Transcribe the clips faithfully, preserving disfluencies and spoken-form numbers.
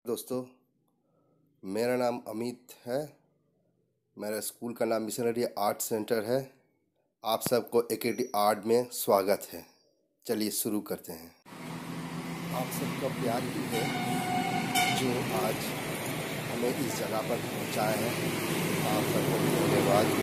दोस्तों, मेरा नाम अमित है। मेरा स्कूल का नाम मिशनरी आर्ट सेंटर है। आप सबको एकेडी आर्ट में स्वागत है। चलिए शुरू करते हैं। आप सबका प्यार ही है जो आज हमें इस जगह पर पहुंचाया है। आप सबको धन्यवाद।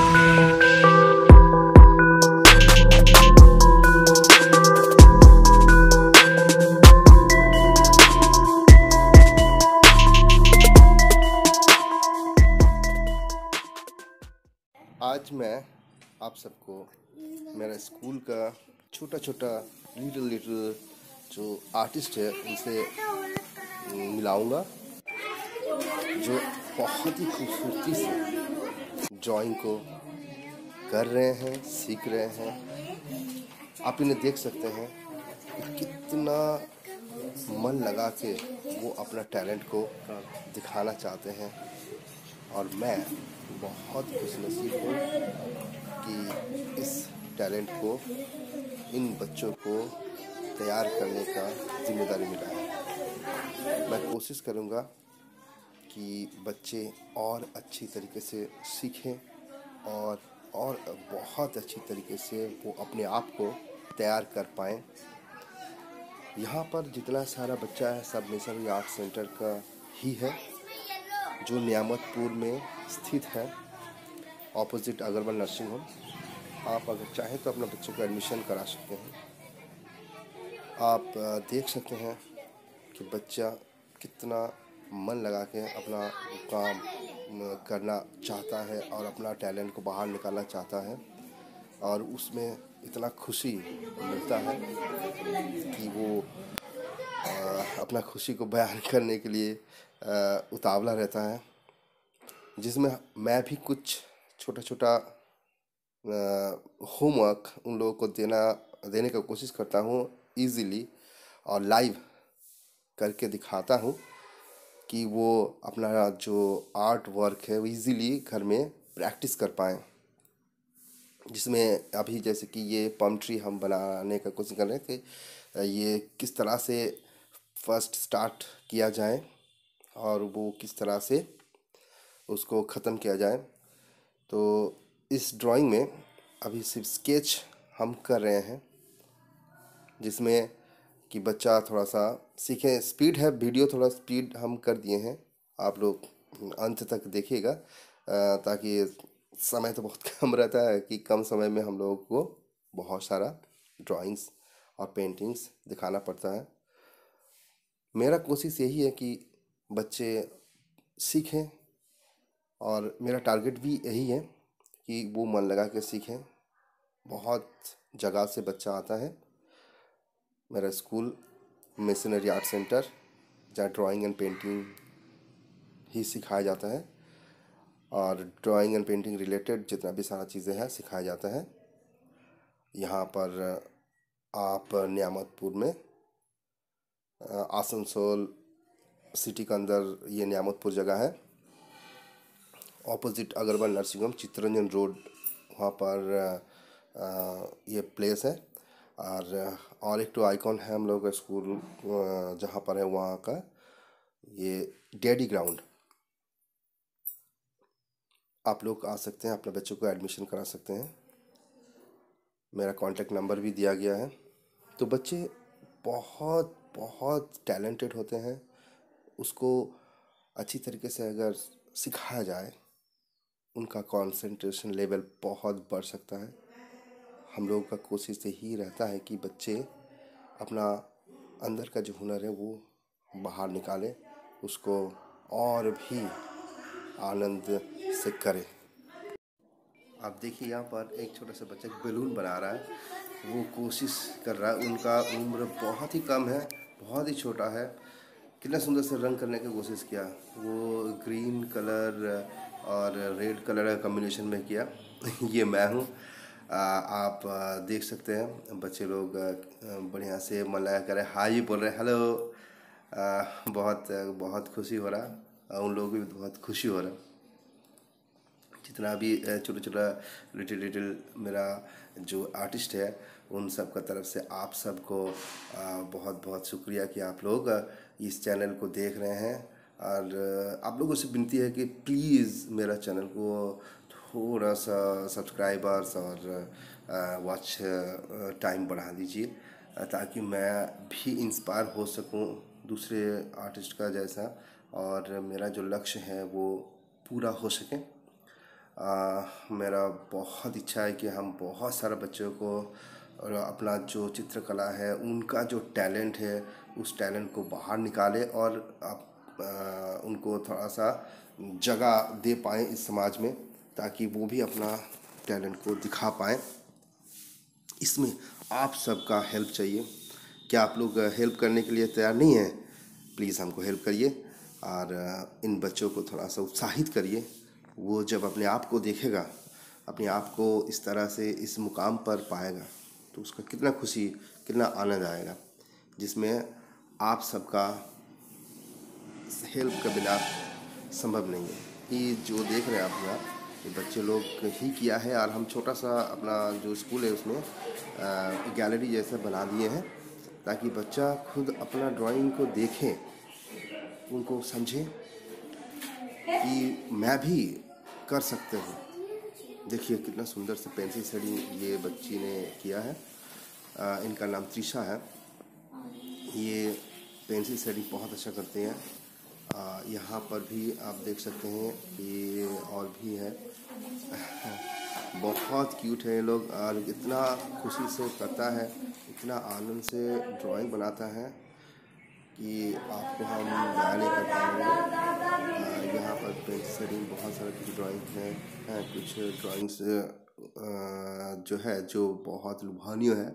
आज मैं आप सबको मेरा स्कूल का छोटा छोटा लिटिल लिटिल जो आर्टिस्ट है उनसे मिलाऊंगा, जो बहुत ही खूबसूरती से ड्राइंग को कर रहे हैं, सीख रहे हैं। आप इन्हें देख सकते हैं कि कितना मन लगा के वो अपना टैलेंट को दिखाना चाहते हैं। और मैं बहुत खुशनसीब हूँ कि इस टैलेंट को, इन बच्चों को तैयार करने का जिम्मेदारी मिला है। मैं कोशिश करूँगा कि बच्चे और अच्छी तरीके से सीखें और और बहुत अच्छी तरीके से वो अपने आप को तैयार कर पाएँ। यहाँ पर जितना सारा बच्चा है सब मिशनरी आर्ट सेंटर का ही है, जो नियामतपुर में स्थित है, ऑपोजिट अग्रवाल नर्सिंग होम। आप अगर चाहें तो अपने बच्चों को एडमिशन करा सकते हैं। आप देख सकते हैं कि बच्चा कितना मन लगा के अपना काम करना चाहता है और अपना टैलेंट को बाहर निकालना चाहता है, और उसमें इतना खुशी मिलता है कि वो अपना खुशी को बयान करने के लिए उतावला रहता है, जिसमें मैं भी कुछ छोटा छोटा होमवर्क उन लोगों को देना देने का कोशिश करता हूँ इजीली, और लाइव करके दिखाता हूँ कि वो अपना जो आर्ट वर्क है वो इजीली घर में प्रैक्टिस कर पाएँ। जिसमें अभी जैसे कि ये पम ट्री हम बनाने का कोशिश कर रहे थे, ये किस तरह से फर्स्ट स्टार्ट किया जाए और वो किस तरह से उसको ख़त्म किया जाए। तो इस ड्राइंग में अभी सिर्फ स्केच हम कर रहे हैं, जिसमें कि बच्चा थोड़ा सा सीखे। स्पीड है, वीडियो थोड़ा स्पीड हम कर दिए हैं, आप लोग अंत तक देखिएगा, ताकि समय तो बहुत कम रहता है कि कम समय में हम लोगों को बहुत सारा ड्राइंग्स और पेंटिंग्स दिखाना पड़ता है। मेरा कोशिश यही है कि बच्चे सीखें, और मेरा टारगेट भी यही है कि वो मन लगा के सीखें। बहुत जगह से बच्चा आता है मेरा स्कूल मिशनरी आर्ट सेंटर, जहाँ ड्राइंग एंड पेंटिंग ही सिखाया जाता है, और ड्राइंग एंड पेंटिंग रिलेटेड जितना भी सारा चीज़ें हैं सिखाया जाता है। यहाँ पर आप नियामतपुर में, आसनसोल सिटी के अंदर ये नियामतपुर जगह है, opposite Agarwal nursing home, Chittaranjan road, वहाँ पर आ, ये प्लेस है। और और एक तो आइकॉन है हम लोग का स्कूल जहाँ पर है, वहाँ का ये डैडी ग्राउंड। आप लोग आ सकते हैं, अपने बच्चों को एडमिशन करा सकते हैं। मेरा कॉन्टैक्ट नंबर भी दिया गया है। तो बच्चे बहुत बहुत टैलेंटेड होते हैं, उसको अच्छी तरीके से अगर सिखाया जाए उनका कंसंट्रेशन लेवल बहुत बढ़ सकता है। हम लोगों का कोशिश यही रहता है कि बच्चे अपना अंदर का जो हुनर है वो बाहर निकालें, उसको और भी आनंद से करें। आप देखिए यहाँ पर एक छोटा सा बच्चा बैलून बना रहा है, वो कोशिश कर रहा है। उनका उम्र बहुत ही कम है, बहुत ही छोटा है। कितना सुंदर से रंग करने की कोशिश किया, वो ग्रीन कलर और रेड कलर का कॉम्बिनेशन में किया। ये मैं हूँ। आप देख सकते हैं बच्चे लोग बढ़िया से मन लगा कर हाय बोल रहे हैं, हेलो। बहुत बहुत खुशी हो रहा, उन लोगों को भी बहुत खुशी हो रहा। जितना भी छोटा छोटा लिटिल लिटिल मेरा जो आर्टिस्ट है, उन सब का तरफ से आप सबको बहुत बहुत शुक्रिया कि आप लोग इस चैनल को देख रहे हैं। और आप लोगों से विनती है कि प्लीज़ मेरा चैनल को थोड़ा सा सब्सक्राइबर्स और वॉच टाइम बढ़ा दीजिए, ताकि मैं भी इंस्पायर हो सकूं दूसरे आर्टिस्ट का जैसा, और मेरा जो लक्ष्य है वो पूरा हो सके। आ, मेरा बहुत इच्छा है कि हम बहुत सारे बच्चों को और अपना जो चित्रकला है, उनका जो टैलेंट है, उस टैलेंट को बाहर निकालें और आप आ, उनको थोड़ा सा जगह दे पाएँ इस समाज में, ताकि वो भी अपना टैलेंट को दिखा पाएँ। इसमें आप सबका हेल्प चाहिए। क्या आप लोग हेल्प करने के लिए तैयार नहीं हैं? प्लीज़ हमको हेल्प करिए और इन बच्चों को थोड़ा सा उत्साहित करिए। वो जब अपने आप को देखेगा, अपने आप को इस तरह से इस मुकाम पर पाएगा, तो उसका कितना खुशी, कितना आनंद आएगा, जिसमें आप सबका हेल्प के बिना संभव नहीं है। ये जो देख रहे हैं आप यहाँ, ये बच्चे लोग ही किया है। और हम छोटा सा अपना जो स्कूल है उसमें गैलरी जैसा बना दिए हैं, ताकि बच्चा खुद अपना ड्राइंग को देखे, उनको समझे कि मैं भी कर सकते हूँ। देखिए कितना सुंदर से पेंसिल शेडिंग ये बच्ची ने किया है। आ, इनका नाम त्रिशा है। ये पेंसिल शेडिंग बहुत अच्छा करते हैं। यहाँ पर भी आप देख सकते हैं कि और भी है। बहुत क्यूट है ये लोग, और इतना खुशी से करता है, इतना आनंद से ड्राइंग बनाता है कि आपको हम बयान नहीं कर पाएंगे। यहाँ पर पेंसिल शेडिंग बहुत सारे कुछ ड्राइंग है, है कुछ ड्राइंग्स जो है जो बहुत लुभानीय है।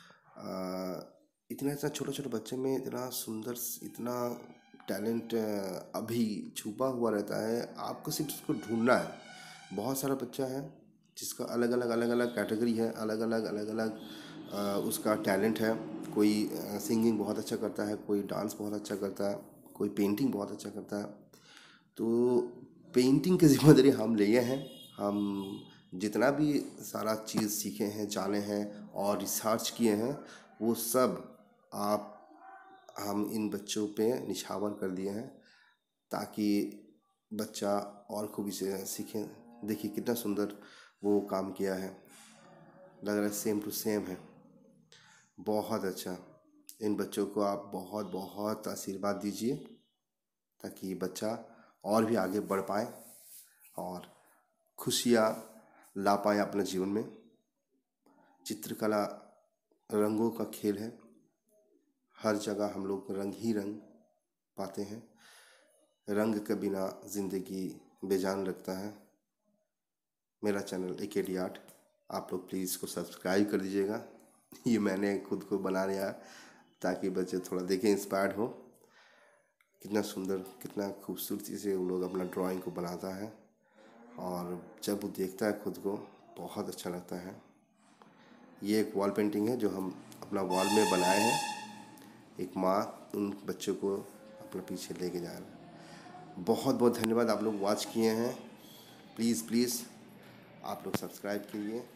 इतना इतना छोटा छोटा बच्चे में इतना सुंदर, इतना टैलेंट अभी छुपा हुआ रहता है। आपको सिर्फ उसको ढूंढना है। बहुत सारा बच्चा है जिसका अलग अलग अलग अलग कैटेगरी है, अलग अलग अलग अलग उसका टैलेंट है। कोई सिंगिंग बहुत अच्छा करता है, कोई डांस बहुत अच्छा करता है, कोई पेंटिंग बहुत अच्छा करता है। तो पेंटिंग की जिम्मेदारी हम लिए हैं। हम जितना भी सारा चीज़ सीखे हैं, जाने हैं और रिसर्च किए हैं, वो सब आप हम इन बच्चों पे निछावर कर दिए हैं, ताकि बच्चा और खूबी से सीखे। देखिए कितना सुंदर वो काम किया है, लग रहा है सेम टू सेम है। बहुत अच्छा। इन बच्चों को आप बहुत बहुत आशीर्वाद दीजिए, ताकि ये बच्चा और भी आगे बढ़ पाए और खुशियाँ ला पाए अपने जीवन में। चित्रकला रंगों का खेल है। हर जगह हम लोग रंग ही रंग पाते हैं। रंग के बिना ज़िंदगी बेजान लगता है। मेरा चैनल ए के डी आर्ट, आप लोग प्लीज़ इसको सब्सक्राइब कर दीजिएगा। ये मैंने खुद को बना लिया ताकि बच्चे थोड़ा देखें, इंस्पायर्ड हो। कितना सुंदर, कितना खूबसूरती से वो लोग अपना ड्राइंग को बनाता है, और जब वो देखता है खुद को बहुत अच्छा लगता है। ये एक वॉल पेंटिंग है जो हम अपना वॉल में बनाए हैं। एक माँ उन बच्चों को अपने पीछे लेके जा रहा है। बहुत बहुत धन्यवाद, आप लोग वॉच किए हैं। प्लीज़ प्लीज़ आप लोग सब्सक्राइब कीजिए।